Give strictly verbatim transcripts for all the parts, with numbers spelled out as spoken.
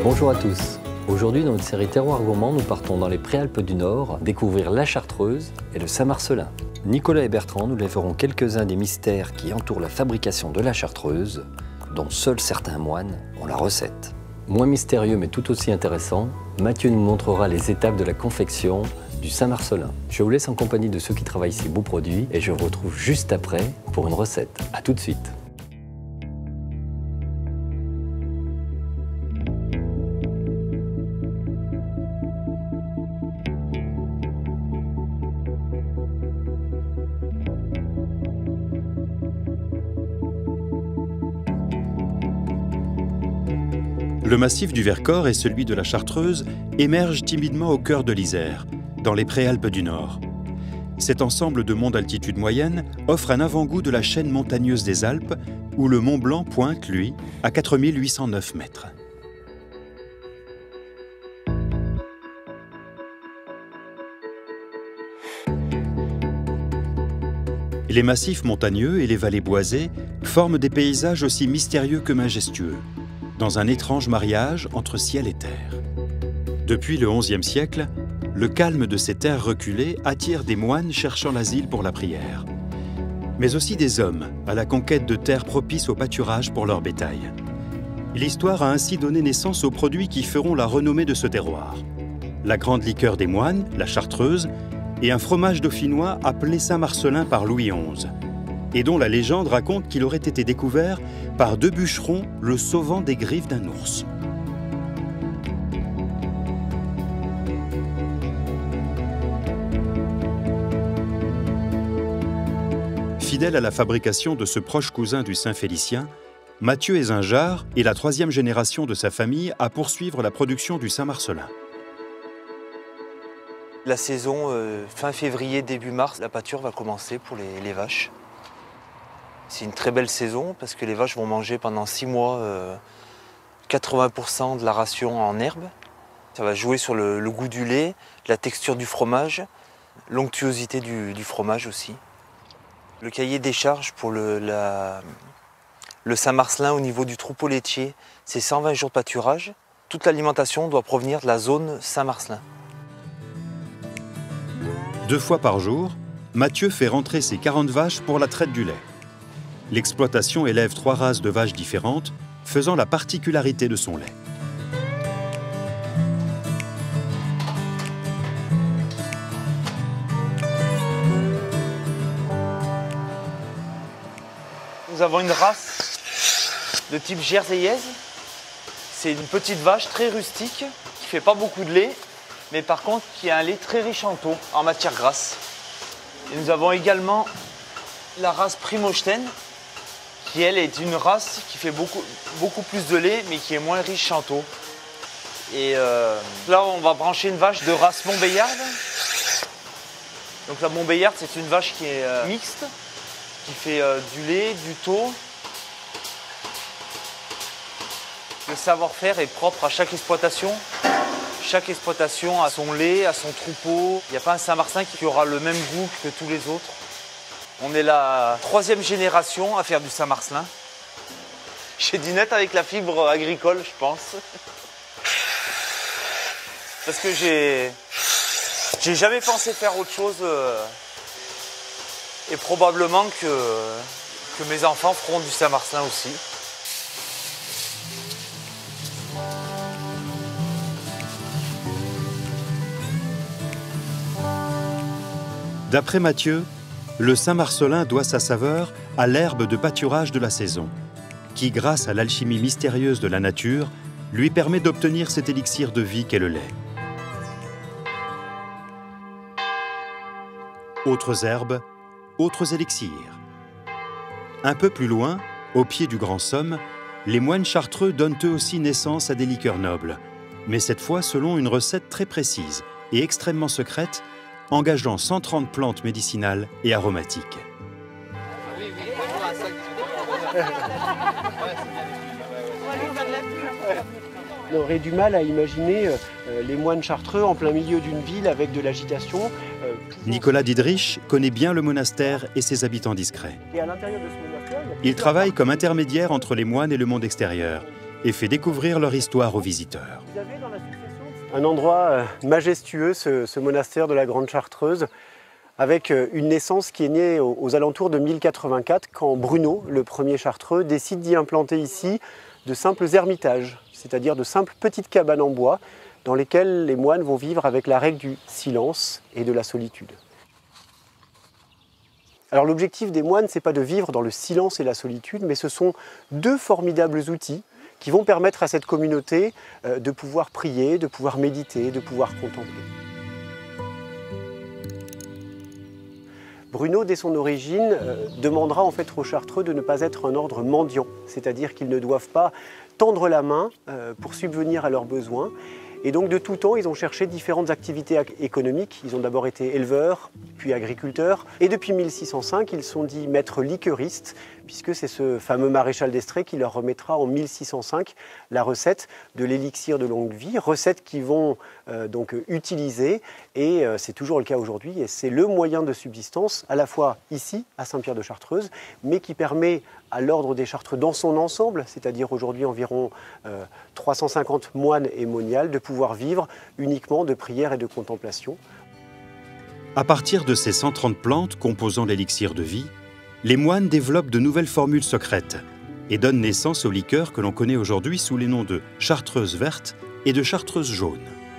Bonjour à tous. Aujourd'hui, dans notre série Terroir Gourmand, nous partons dans les Préalpes du Nord découvrir la Chartreuse et le Saint-Marcellin. Nicolas et Bertrand nous livreront quelques-uns des mystères qui entourent la fabrication de la Chartreuse, dont seuls certains moines ont la recette. Moins mystérieux mais tout aussi intéressant, Mathieu nous montrera les étapes de la confection du Saint-Marcellin. Je vous laisse en compagnie de ceux qui travaillent ces beaux produits et je vous retrouve juste après pour une recette. A tout de suite. Le massif du Vercors et celui de la Chartreuse émergent timidement au cœur de l'Isère, dans les Préalpes du Nord. Cet ensemble de monts d'altitude moyenne offre un avant-goût de la chaîne montagneuse des Alpes, où le Mont Blanc pointe, lui, à quatre mille huit cent neuf mètres. Les massifs montagneux et les vallées boisées forment des paysages aussi mystérieux que majestueux, dans un étrange mariage entre ciel et terre. Depuis le onzième siècle, le calme de ces terres reculées attire des moines cherchant l'asile pour la prière, mais aussi des hommes à la conquête de terres propices au pâturage pour leur bétail. L'histoire a ainsi donné naissance aux produits qui feront la renommée de ce terroir. La grande liqueur des moines, la Chartreuse, et un fromage dauphinois appelé Saint-Marcellin par Louis onze, et dont la légende raconte qu'il aurait été découvert par deux bûcherons le sauvant des griffes d'un ours. Fidèle à la fabrication de ce proche cousin du Saint-Félicien, Mathieu et Zinjard est la troisième génération de sa famille à poursuivre la production du Saint-Marcellin. La saison euh, fin février, début mars, la pâture va commencer pour les, les vaches. C'est une très belle saison parce que les vaches vont manger pendant six mois euh, quatre-vingts pour cent de la ration en herbe. Ça va jouer sur le, le goût du lait, la texture du fromage, l'onctuosité du, du fromage aussi. Le cahier des charges pour le, la, le Saint-Marcellin au niveau du troupeau laitier, c'est cent vingt jours de pâturage. Toute l'alimentation doit provenir de la zone Saint-Marcellin. Deux fois par jour, Mathieu fait rentrer ses quarante vaches pour la traite du lait. L'exploitation élève trois races de vaches différentes, faisant la particularité de son lait. Nous avons une race de type jerseyaise. C'est une petite vache très rustique qui ne fait pas beaucoup de lait, mais par contre qui a un lait très riche en taux, en matière grasse. Et nous avons également la race Primostein, qui elle est une race qui fait beaucoup, beaucoup plus de lait, mais qui est moins riche en taux. Et euh, là, on va brancher une vache de race Montbéliarde. Donc la Montbéliarde, c'est une vache qui est euh, mixte, qui fait euh, du lait, du taux. Le savoir-faire est propre à chaque exploitation. Chaque exploitation a son lait, a son troupeau. Il n'y a pas un Saint-Marcellin qui aura le même goût que tous les autres. On est la troisième génération à faire du Saint-Marcellin. J'ai dit net avec la fibre agricole, je pense. Parce que j'ai j'ai jamais pensé faire autre chose. Et probablement que, que mes enfants feront du Saint-Marcellin aussi. D'après Mathieu, le Saint-Marcellin doit sa saveur à l'herbe de pâturage de la saison, qui, grâce à l'alchimie mystérieuse de la nature, lui permet d'obtenir cet élixir de vie qu'est le lait. Autres herbes, autres élixirs. Un peu plus loin, au pied du Grand Somme, les moines chartreux donnent eux aussi naissance à des liqueurs nobles, mais cette fois selon une recette très précise et extrêmement secrète, engageant cent trente plantes médicinales et aromatiques. On aurait du mal à imaginer euh, les moines chartreux en plein milieu d'une ville avec de l'agitation. Euh, Nicolas Diedrich connaît bien le monastère et ses habitants discrets. Et à l'intérieur de ce monastère, il y a Il travaille comme intermédiaire entre les moines et le monde extérieur. et fait découvrir leur histoire aux visiteurs. Vous avez dans la succession un endroit majestueux, ce, ce monastère de la Grande Chartreuse, avec une naissance qui est née aux, aux alentours de mille quatre-vingt-quatre, quand Bruno, le premier chartreux, décide d'y implanter ici de simples ermitages, c'est-à-dire de simples petites cabanes en bois, dans lesquelles les moines vont vivre avec la règle du silence et de la solitude. Alors l'objectif des moines, ce n'est pas de vivre dans le silence et la solitude, mais ce sont deux formidables outils qui vont permettre à cette communauté de pouvoir prier, de pouvoir méditer, de pouvoir contempler. Bruno, dès son origine, euh, demandera en fait aux chartreux de ne pas être un ordre mendiant, c'est-à-dire qu'ils ne doivent pas tendre la main euh, pour subvenir à leurs besoins. Et donc de tout temps, ils ont cherché différentes activités économiques. Ils ont d'abord été éleveurs, puis agriculteurs. Et depuis mille six cent cinq, ils sont dits maîtres liqueuristes, puisque c'est ce fameux maréchal d'Estrées qui leur remettra en mille six cent cinq la recette de l'élixir de longue vie, recette qu'ils vont euh, donc utiliser. Et euh, c'est toujours le cas aujourd'hui. Et c'est le moyen de subsistance, à la fois ici, à Saint-Pierre-de-Chartreuse, mais qui permet à l'ordre des Chartreux dans son ensemble, c'est-à-dire aujourd'hui environ euh, trois cent cinquante moines et moniales, de pouvoir vivre uniquement de prière et de contemplation. À partir de ces cent trente plantes composant l'élixir de vie, les moines développent de nouvelles formules secrètes et donnent naissance aux liqueurs que l'on connaît aujourd'hui sous les noms de chartreuse verte et de chartreuse jaune.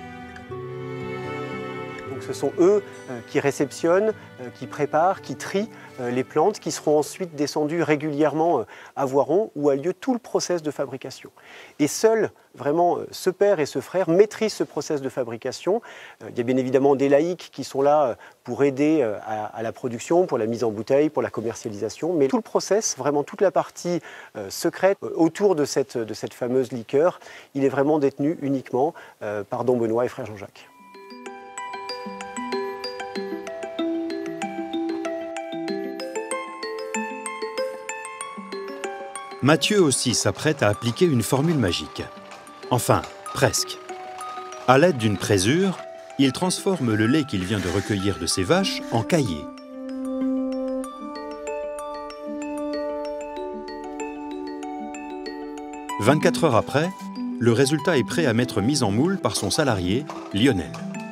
Donc ce sont eux euh, qui réceptionnent, euh, qui préparent, qui trient euh, les plantes qui seront ensuite descendues régulièrement euh, à Voiron où a lieu tout le process de fabrication. Et seuls vraiment euh, ce père et ce frère maîtrisent ce process de fabrication. Euh, il y a bien évidemment des laïcs qui sont là euh, pour aider euh, à, à la production, pour la mise en bouteille, pour la commercialisation, mais tout le process, vraiment toute la partie euh, secrète euh, autour de cette, de cette fameuse liqueur, il est vraiment détenu uniquement euh, par Don Benoît et frère Jean-Jacques. Mathieu aussi s'apprête à appliquer une formule magique. Enfin, presque. À l'aide d'une présure, il transforme le lait qu'il vient de recueillir de ses vaches en caillé. vingt-quatre heures après, le résultat est prêt à mettre mis en moule par son salarié, Lionel.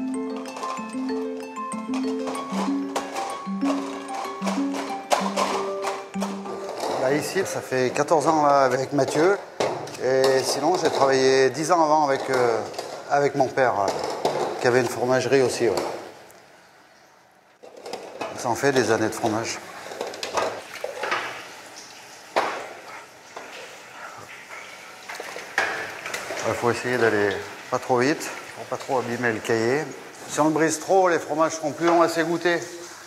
Là, ici, ça fait quatorze ans là, avec Mathieu. Et sinon, j'ai travaillé dix ans avant avec, euh, avec mon père, euh, qui avait une fromagerie aussi. Ouais. Ça en fait des années de fromage. Il faut essayer d'aller pas trop vite, pour pas trop abîmer le cahier. Si on le brise trop, les fromages seront plus longs à s'égoutter.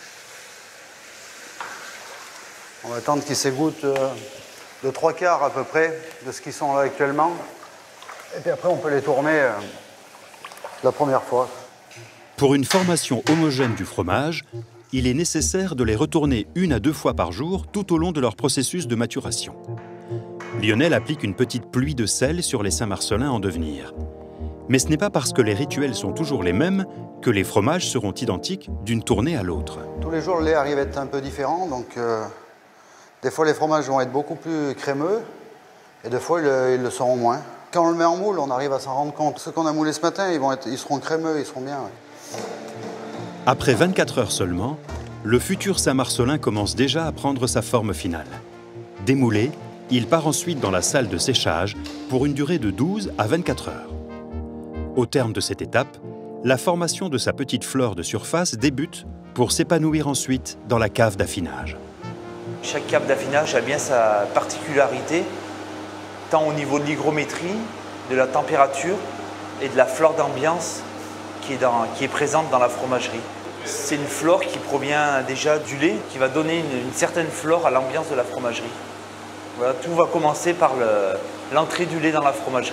On va attendre qu'ils s'égouttent euh, de trois quarts à peu près de ce qu'ils sont là actuellement. Et puis après, on peut les tourner euh, la première fois. Pour une formation homogène du fromage, il est nécessaire de les retourner une à deux fois par jour tout au long de leur processus de maturation. Lionel applique une petite pluie de sel sur les Saint-Marcellins en devenir. Mais ce n'est pas parce que les rituels sont toujours les mêmes que les fromages seront identiques d'une tournée à l'autre. Tous les jours, le lait arrive à être un peu différent, donc euh, des fois les fromages vont être beaucoup plus crémeux et des fois ils, ils le seront moins. Quand on le met en moule, on arrive à s'en rendre compte. Ceux qu'on a moulés ce matin, ils, vont être, ils seront crémeux, ils seront bien. Ouais. Après vingt-quatre heures seulement, le futur Saint-Marcellin commence déjà à prendre sa forme finale. Démoulé, il part ensuite dans la salle de séchage pour une durée de douze à vingt-quatre heures. Au terme de cette étape, la formation de sa petite fleur de surface débute pour s'épanouir ensuite dans la cave d'affinage. Chaque cave d'affinage a bien sa particularité, tant au niveau de l'hygrométrie, de la température et de la flore d'ambiance qui est, dans, qui est présente dans la fromagerie. C'est une flore qui provient déjà du lait, qui va donner une, une certaine flore à l'ambiance de la fromagerie. Voilà, tout va commencer par l'entrée du lait dans la fromagerie.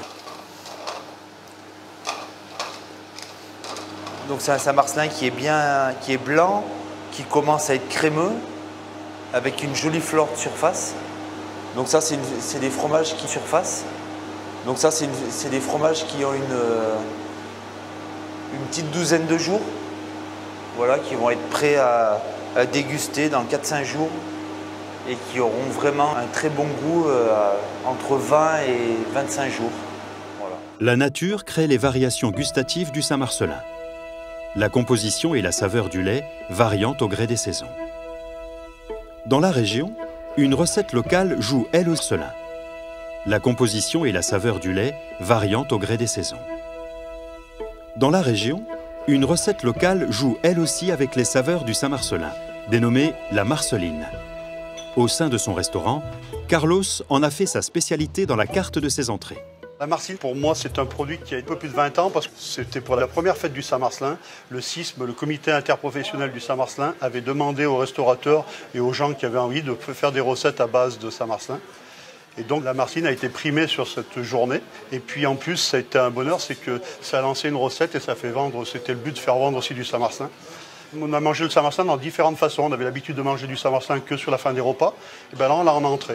Donc c'est un Saint-Marcellin qui est bien, qui est blanc, qui commence à être crémeux, avec une jolie flore de surface. Donc ça, c'est des fromages qui surface. Donc ça, c'est des fromages qui ont une, une petite douzaine de jours, voilà, qui vont être prêts à, à déguster dans quatre à cinq jours. et qui auront vraiment un très bon goût euh, entre vingt et vingt-cinq jours. Voilà. La nature crée les variations gustatives du Saint-Marcellin. La composition et la saveur du lait variant au gré des saisons. Dans la région, une recette locale joue elle au Marcellin. La composition et la saveur du lait variant au gré des saisons. Dans la région, une recette locale joue elle aussi avec les saveurs du Saint-Marcellin, dénommée la marceline. Au sein de son restaurant, Carlos en a fait sa spécialité dans la carte de ses entrées. La marceline, pour moi, c'est un produit qui a un peu plus de vingt ans parce que c'était pour la première fête du Saint-Marcellin. Le C I S M, le comité interprofessionnel du Saint-Marcellin, avait demandé aux restaurateurs et aux gens qui avaient envie de faire des recettes à base de Saint-Marcellin. Et donc la marceline a été primée sur cette journée. Et puis en plus, ça a été un bonheur, c'est que ça a lancé une recette et ça fait vendre. C'était le but de faire vendre aussi du Saint-Marcellin. On a mangé le Saint-Marcellin dans différentes façons. On avait l'habitude de manger du Saint-Marcellin que sur la fin des repas. Et bien là, on l'a en entrée.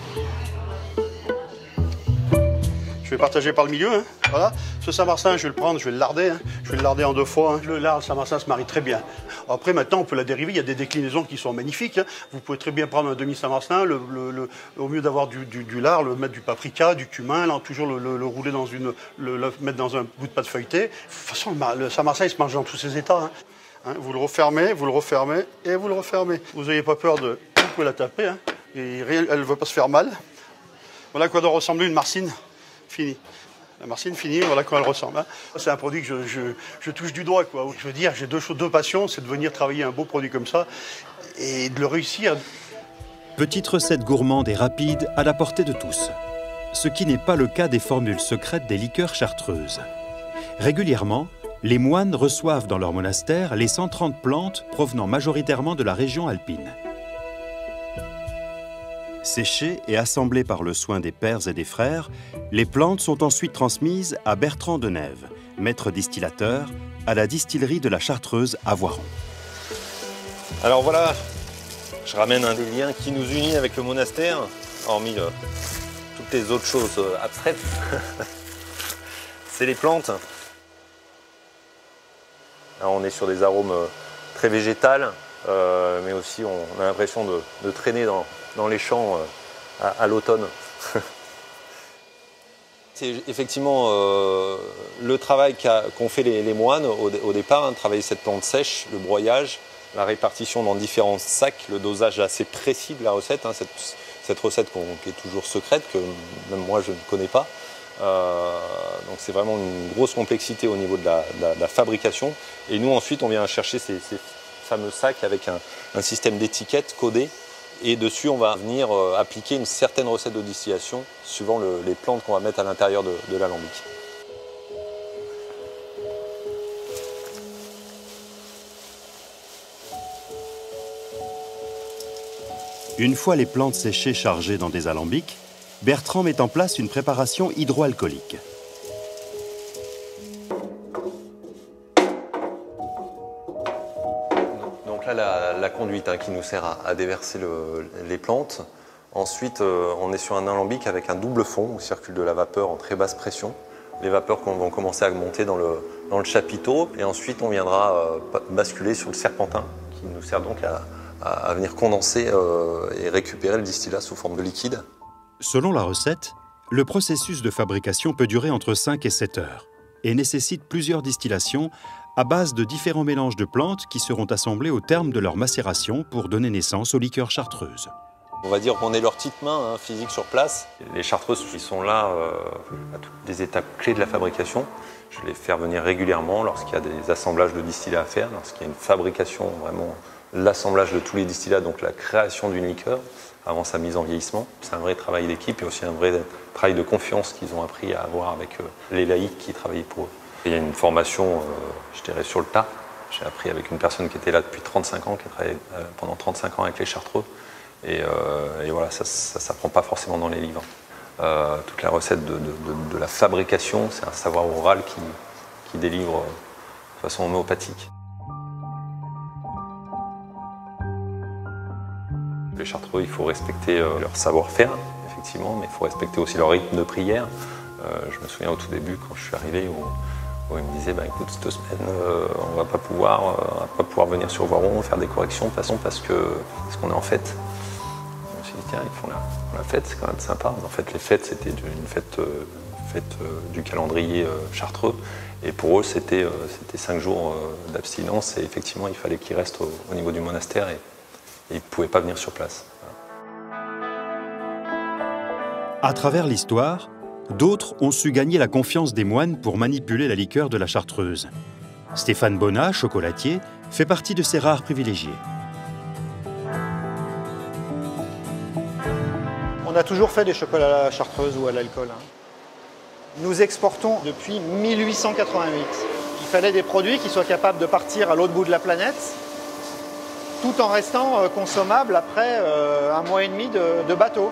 Je vais partager par le milieu. Hein. Voilà. Ce Saint-Marcellin, je vais le prendre, je vais le larder. Hein. Je vais le larder en deux fois. Hein. Le lard, le Saint-Marcellin se marie très bien. Après, maintenant, on peut la dériver. Il y a des déclinaisons qui sont magnifiques. Hein. Vous pouvez très bien prendre un demi-Saint-Marcellin, le, le, le, au mieux d'avoir du, du, du lard, le mettre du paprika, du cumin, là, toujours le, le, le rouler dans une, le, le mettre dans un bout de pâte feuilletée. De toute façon, le, le Saint-Marcellin, il se mange dans tous ses états. Hein. Hein, vous le refermez, vous le refermez et vous le refermez. Vous n'ayez pas peur de... Vous pouvez la taper. Hein. Et elle ne veut pas se faire mal. Voilà à quoi doit ressembler une marcine finie. La marcine finie, voilà à quoi elle ressemble. Hein. C'est un produit que je, je, je touche du doigt. Quoi. Je veux dire, j'ai deux, deux passions, c'est de venir travailler un beau produit comme ça et de le réussir. Petite recette gourmande et rapide à la portée de tous. Ce qui n'est pas le cas des formules secrètes des liqueurs chartreuses. Régulièrement, les moines reçoivent dans leur monastère les cent trente plantes provenant majoritairement de la région alpine. Séchées et assemblées par le soin des pères et des frères, les plantes sont ensuite transmises à Bertrand Denève, maître distillateur, à la distillerie de la Chartreuse à Voiron. Alors voilà, je ramène un des liens qui nous unit avec le monastère, hormis le, toutes les autres choses abstraites. C'est les plantes. Alors on est sur des arômes très végétales, euh, mais aussi on a l'impression de, de traîner dans, dans les champs euh, à, à l'automne. C'est effectivement euh, le travail qu'ont fait les, les moines au, au départ, hein, travailler cette plante sèche, le broyage, la répartition dans différents sacs, le dosage assez précis de la recette, hein, cette, cette recette qu'on, qui est toujours secrète, que même moi je ne connais pas. Euh, donc c'est vraiment une grosse complexité au niveau de la, de la, de la fabrication. Et nous ensuite on vient chercher ces, ces fameux sacs avec un, un système d'étiquettes codé. Et dessus, on va venir euh, appliquer une certaine recette de distillation suivant le, les plantes qu'on va mettre à l'intérieur de, de l'alambic. Une fois les plantes séchées chargées dans des alambics, Bertrand met en place une préparation hydroalcoolique. Donc là, la, la conduite hein, qui nous sert à, à déverser le, les plantes. Ensuite, euh, on est sur un alambic avec un double fond où circule de la vapeur en très basse pression. Les vapeurs vont commencer à monter dans le, dans le chapiteau. Et ensuite, on viendra euh, basculer sur le serpentin qui nous sert donc à, à, à venir condenser euh, et récupérer le distillat sous forme de liquide. Selon la recette, le processus de fabrication peut durer entre cinq et sept heures et nécessite plusieurs distillations à base de différents mélanges de plantes qui seront assemblés au terme de leur macération pour donner naissance aux liqueurs chartreuses. On va dire qu'on est leur petite main hein, physique sur place. Les chartreuses qui sont là euh, à toutes les étapes clés de la fabrication, je les fais revenir régulièrement lorsqu'il y a des assemblages de distillats à faire, lorsqu'il y a une fabrication, vraiment l'assemblage de tous les distillats, donc la création d'une liqueur avant sa mise en vieillissement. C'est un vrai travail d'équipe et aussi un vrai travail de confiance qu'ils ont appris à avoir avec euh, les laïcs qui travaillaient pour eux. Il y a une formation, euh, je dirais, sur le tas. J'ai appris avec une personne qui était là depuis trente-cinq ans, qui a travaillé euh, pendant trente-cinq ans avec les chartreux. Et, euh, et voilà, ça ne s'apprend pas forcément dans les livres. Euh, toute la recette de, de, de, de la fabrication, c'est un savoir oral qui, qui délivre de façon homéopathique. Les chartreux, il faut respecter euh, leur savoir-faire, effectivement, mais il faut respecter aussi leur rythme de prière. Euh, je me souviens au tout début, quand je suis arrivé, où, où ils me disaient bah, « écoute, cette semaine, euh, on ne va pas pouvoir, euh, on va pas pouvoir venir sur Voiron, faire des corrections, de toute façon, parce que parce qu'on est en fête. » dit tiens, ils font la, la fête, c'est quand même sympa. En fait, les fêtes, c'était une fête, euh, fête euh, du calendrier euh, chartreux. Et pour eux, c'était euh, cinq jours euh, d'abstinence. Et effectivement, il fallait qu'ils restent au, au niveau du monastère et, et ils ne pouvaient pas venir sur place. À travers l'histoire, d'autres ont su gagner la confiance des moines pour manipuler la liqueur de la chartreuse. Stéphane Bonnat, chocolatier, fait partie de ces rares privilégiés. On a toujours fait des chocolats à la chartreuse ou à l'alcool. Hein. Nous exportons depuis mille huit cent quatre-vingt-huit. Il fallait des produits qui soient capables de partir à l'autre bout de la planète, tout en restant euh, consommables après euh, un mois et demi de, de bateau.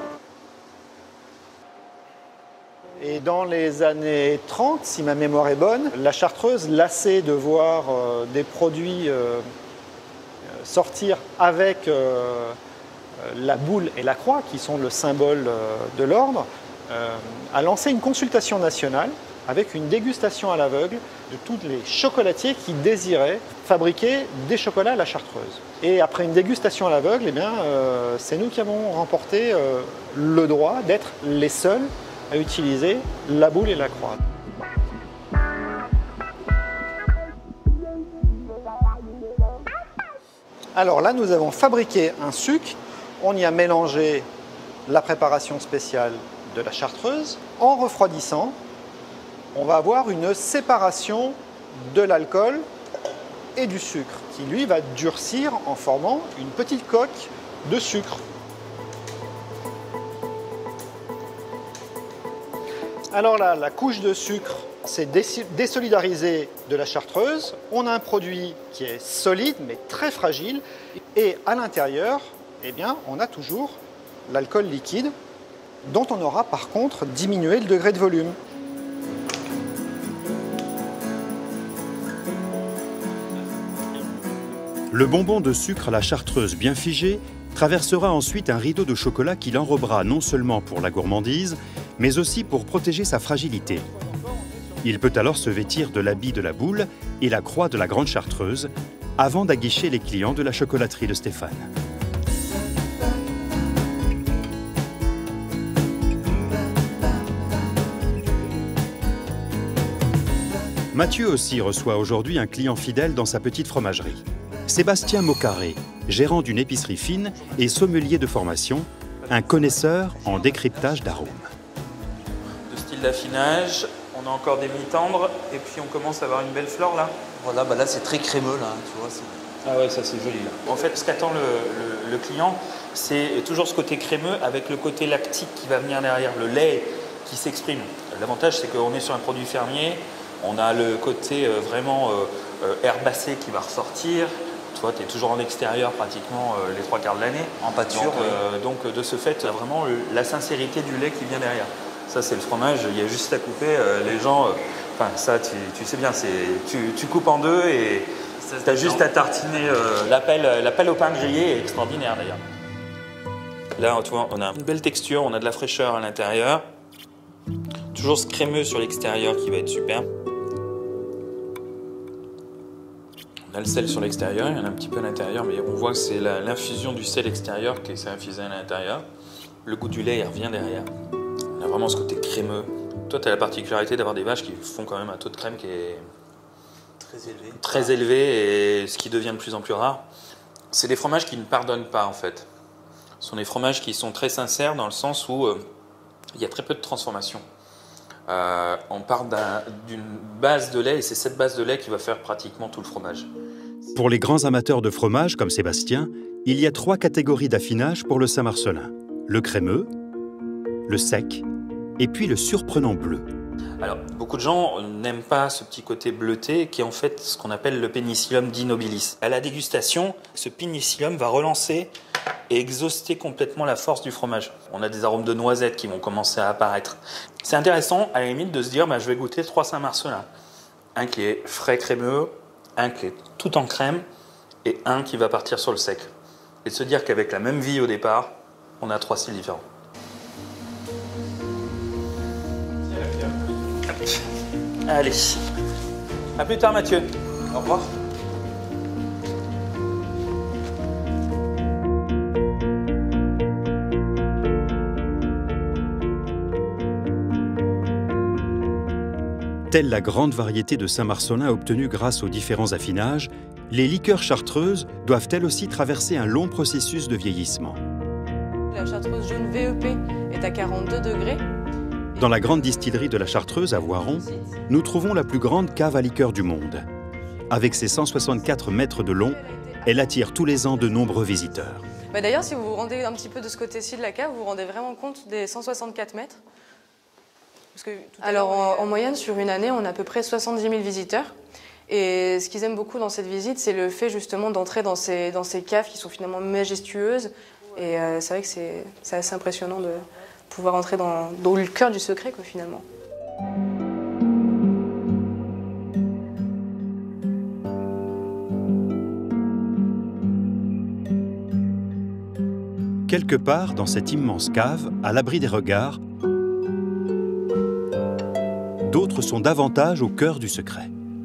Et dans les années trente, si ma mémoire est bonne, la chartreuse, lassée de voir euh, des produits euh, sortir avec euh, la boule et la croix, qui sont le symbole euh, de l'ordre, euh, a lancé une consultation nationale avec une dégustation à l'aveugle de tous les chocolatiers qui désiraient fabriquer des chocolats à la chartreuse. Et après une dégustation à l'aveugle, eh bien, euh, c'est nous qui avons remporté euh, le droit d'être les seuls à utiliser la boule et la croix. Alors là, nous avons fabriqué un sucre, on y a mélangé la préparation spéciale de la chartreuse. En refroidissant, on va avoir une séparation de l'alcool et du sucre, qui lui va durcir en formant une petite coque de sucre. Alors là, la couche de sucre, c'est désolidarisé de la chartreuse. On a un produit qui est solide, mais très fragile. Et à l'intérieur, eh bien, on a toujours l'alcool liquide, dont on aura par contre diminué le degré de volume. Le bonbon de sucre à la chartreuse bien figé traversera ensuite un rideau de chocolat qui l'enrobera non seulement pour la gourmandise, mais aussi pour protéger sa fragilité. Il peut alors se vêtir de l'habit de la boule et la croix de la grande chartreuse, avant d'aguicher les clients de la chocolaterie de Stéphane. Mathieu aussi reçoit aujourd'hui un client fidèle dans sa petite fromagerie. Sébastien Mocaré, gérant d'une épicerie fine et sommelier de formation, un connaisseur en décryptage d'arômes. De style d'affinage, on a encore des mi-tendres et puis on commence à avoir une belle fleur là. Voilà, bah là c'est très crémeux là, tu vois. Ah ouais, ça c'est joli là. En fait, ce qu'attend le, le, le client, c'est toujours ce côté crémeux avec le côté lactique qui va venir derrière, le lait qui s'exprime. L'avantage, c'est qu'on est sur un produit fermier, on a le côté euh, vraiment euh, herbacé qui va ressortir. Toi, tu es toujours en extérieur pratiquement euh, les trois quarts de l'année. En pâture. Donc, euh, donc de ce fait, tu as vraiment le, la sincérité du lait qui vient derrière. Ça, c'est le fromage, il y a juste à couper. Euh, les gens, enfin, euh, ça, tu, tu sais bien, tu, tu coupes en deux et tu as juste à tartiner. Euh, L'appel au pain grillé est extraordinaire d'ailleurs. Là, tu vois, on a une belle texture, on a de la fraîcheur à l'intérieur. Toujours ce crémeux sur l'extérieur qui va être super. On a le sel sur l'extérieur, il y en a un petit peu à l'intérieur, mais on voit que c'est l'infusion du sel extérieur qui s'est infusée à l'intérieur. Le goût du lait, il revient derrière. On a vraiment ce côté crémeux. Toi, tu as la particularité d'avoir des vaches qui font quand même un taux de crème qui est très élevé. Très élevé, et ce qui devient de plus en plus rare. C'est des fromages qui ne pardonnent pas, en fait. Ce sont des fromages qui sont très sincères dans le sens où euh, il y a très peu de transformation. Euh, on part d'une un, base de lait et c'est cette base de lait qui va faire pratiquement tout le fromage. Pour les grands amateurs de fromage comme Sébastien, il y a trois catégories d'affinage pour le Saint-Marcellin. Le crémeux, le sec et puis le surprenant bleu. Alors, beaucoup de gens n'aiment pas ce petit côté bleuté qui est en fait ce qu'on appelle le Penicillium dinobilis. À la dégustation, ce Penicillium va relancer et exhauster complètement la force du fromage. On a des arômes de noisettes qui vont commencer à apparaître. C'est intéressant, à la limite, de se dire bah, je vais goûter trois Saint-Marcellin. Un qui est frais crémeux, un qui est tout en crème et un qui va partir sur le sec. Et de se dire qu'avec la même vie au départ, on a trois styles différents. Allez, à plus tard Mathieu. Au revoir. Telle la grande variété de Saint-Marcellin obtenue grâce aux différents affinages, les liqueurs chartreuses doivent elles aussi traverser un long processus de vieillissement. La chartreuse jaune V E P est à quarante-deux degrés. Dans la grande distillerie de la Chartreuse à Voiron, nous trouvons la plus grande cave à liqueurs du monde. Avec ses cent soixante-quatre mètres de long, elle attire tous les ans de nombreux visiteurs. Bah D'ailleurs, si vous vous rendez un petit peu de ce côté-ci de la cave, vous vous rendez vraiment compte des cent soixante-quatre mètres. Parce que Alors, en, en moyenne, sur une année, on a à peu près soixante-dix mille visiteurs. Et ce qu'ils aiment beaucoup dans cette visite, c'est le fait justement d'entrer dans ces, dans ces caves qui sont finalement majestueuses. Et euh, c'est vrai que c'est assez impressionnant de pouvoir entrer dans, dans le cœur du secret, quoi, finalement. Quelque part dans cette immense cave, à l'abri des regards, d'autres sont davantage au cœur du secret.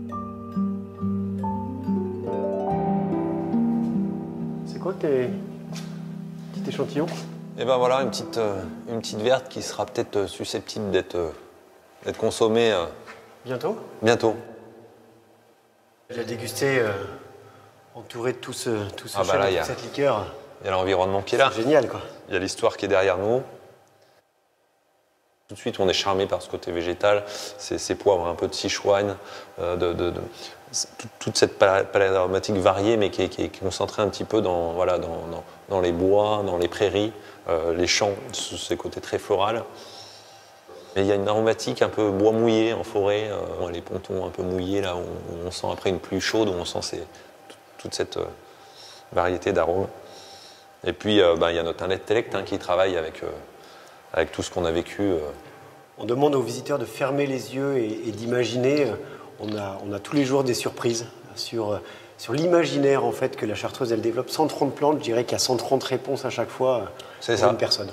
C'est quoi tes petits échantillons? Et ben voilà, une petite, euh, une petite verte qui sera peut-être euh, susceptible d'être euh, d'être consommée euh, bientôt. Bientôt. Je l'ai dégusté euh, entouré de tout ce, tout ce ah bah chêne, là, toute y a, cette liqueur. Il y a l'environnement qui est là. C'est génial, quoi. Il y a l'histoire qui est derrière nous. Tout de suite, on est charmé par ce côté végétal, ces, ces poivres un peu de Sichuan, euh, de, de, de, toute, toute cette palette aromatique variée, mais qui est, qui est concentrée un petit peu dans, voilà, dans, dans, dans les bois, dans les prairies, euh, les champs, ces côtés très floraux. Et il y a une aromatique un peu bois mouillé en forêt, euh, les pontons un peu mouillés, là, on, on sent après une pluie chaude, on sent ces, toute cette euh, variété d'arômes. Et puis, euh, ben, il y a notre intellect hein, qui travaille avec... Euh, avec tout ce qu'on a vécu. Euh... On demande aux visiteurs de fermer les yeux et, et d'imaginer. On a, on a tous les jours des surprises sur, sur l'imaginaire en fait, que la Chartreuse elle développe. cent trente plantes, je dirais qu'il y a cent trente réponses à chaque fois pour ça. Une personne.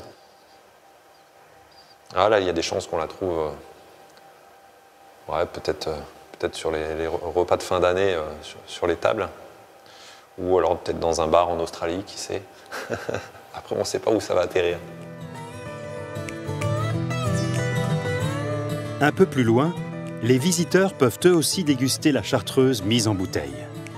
Ah là, il y a des chances qu'on la trouve euh... ouais, peut-être euh, peut-être sur les, les repas de fin d'année, euh, sur, sur les tables. Ou alors peut-être dans un bar en Australie, qui sait. Après, on ne sait pas où ça va atterrir. Un peu plus loin, les visiteurs peuvent eux aussi déguster la chartreuse mise en bouteille.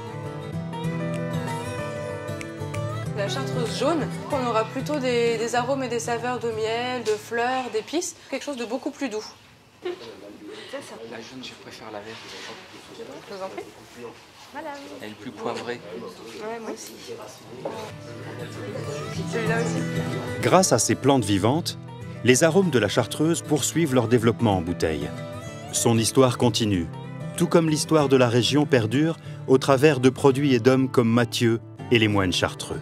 La chartreuse jaune, on aura plutôt des, des arômes et des saveurs de miel, de fleurs, d'épices, quelque chose de beaucoup plus doux. La jaune, je préfère la verte. Je vous en prie. Madame. Elle est plus poivrée. Ouais, moi aussi. Celui-là aussi. Grâce à ces plantes vivantes, les arômes de la chartreuse poursuivent leur développement en bouteille. Son histoire continue, tout comme l'histoire de la région perdure au travers de produits et d'hommes comme Mathieu et les moines chartreux.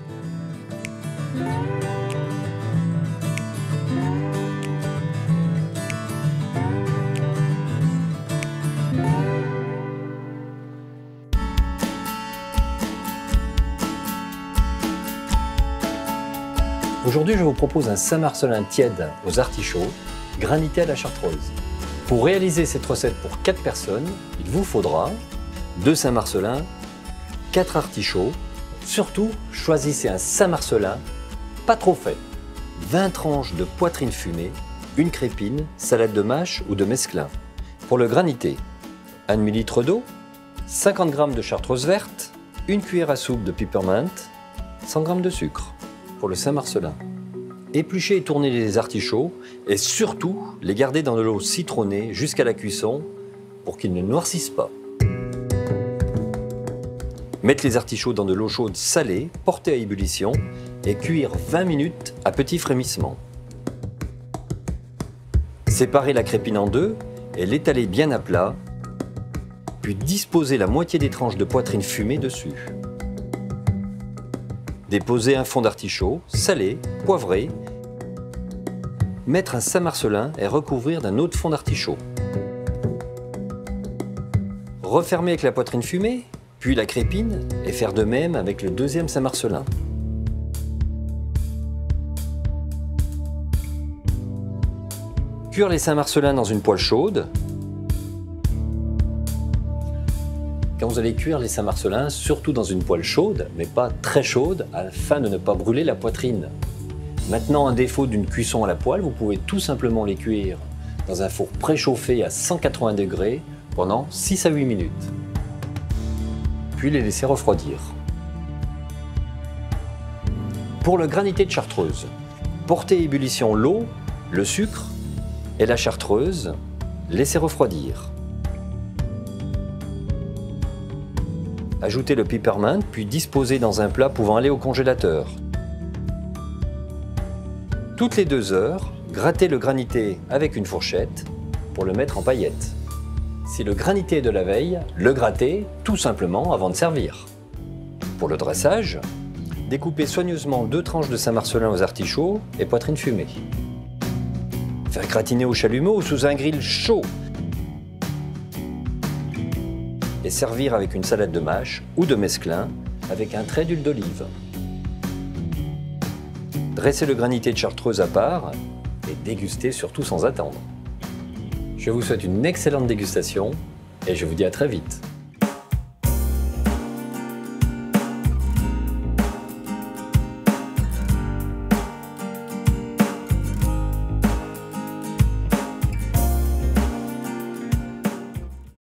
Aujourd'hui, je vous propose un Saint-Marcellin tiède aux artichauts, granité à la chartreuse. Pour réaliser cette recette pour quatre personnes, il vous faudra deux Saint-Marcellin, quatre artichauts. Surtout, choisissez un Saint-Marcellin pas trop fait. vingt tranches de poitrine fumée, une crépine, salade de mâche ou de mesclun. Pour le granité, un demi-litre d'eau, cinquante grammes de chartreuse verte, une cuillère à soupe de peppermint, cent grammes de sucre. Pour le Saint-Marcellin, épluchez et tournez les artichauts et surtout les garder dans de l'eau citronnée jusqu'à la cuisson pour qu'ils ne noircissent pas. Mettre les artichauts dans de l'eau chaude salée, porter à ébullition et cuire vingt minutes à petit frémissement. Séparez la crépine en deux et l'étaler bien à plat, puis disposez la moitié des tranches de poitrine fumée dessus. Déposer un fond d'artichaut, salé, poivré. Mettre un Saint-Marcellin et recouvrir d'un autre fond d'artichaut. Refermer avec la poitrine fumée, puis la crépine, et faire de même avec le deuxième Saint-Marcellin. Cuire les Saint-Marcellin dans une poêle chaude. Quand vous allez cuire les Saint-Marcellin, surtout dans une poêle chaude, mais pas très chaude, afin de ne pas brûler la poitrine. Maintenant, à défaut d'une cuisson à la poêle, vous pouvez tout simplement les cuire dans un four préchauffé à cent quatre-vingts degrés pendant six à huit minutes. Puis les laisser refroidir. Pour le granité de chartreuse, portez à ébullition l'eau, le sucre et la chartreuse, laissez refroidir. Ajoutez le peppermint, puis disposez dans un plat pouvant aller au congélateur. Toutes les deux heures, grattez le granité avec une fourchette pour le mettre en paillettes. Si le granité est de la veille, le grattez tout simplement avant de servir. Pour le dressage, découpez soigneusement deux tranches de Saint-Marcellin aux artichauts et poitrine fumée. Faire gratiner au chalumeau ou sous un grill chaud. Et servir avec une salade de mâche ou de mesclun avec un trait d'huile d'olive. Dressez le granité de chartreuse à part et dégustez surtout sans attendre. Je vous souhaite une excellente dégustation et je vous dis à très vite.